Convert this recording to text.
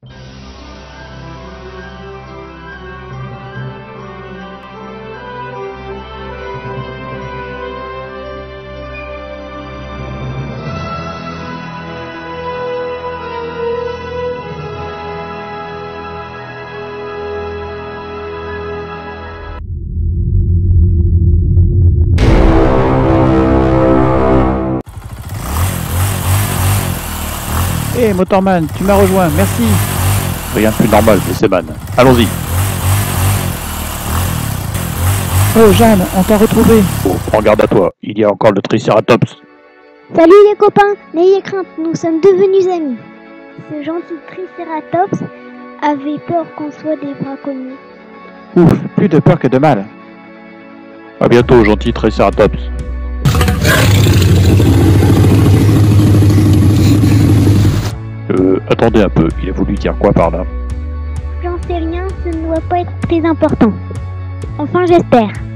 Hé, Motorman, tu m'as rejoint, merci. Rien de plus normal, Glisseman. Allons-y. Oh, Jeanne, on t'a retrouvé. Oh, prends garde à toi, il y a encore le Triceratops. Salut les copains, n'ayez crainte, nous sommes devenus amis. Ce gentil Triceratops avait peur qu'on soit des braconniers. Ouf, plus de peur que de mal. À bientôt, gentil Triceratops. Attendez un peu, il a voulu dire quoi par là? J'en sais rien, ce ne doit pas être très important. Enfin, j'espère.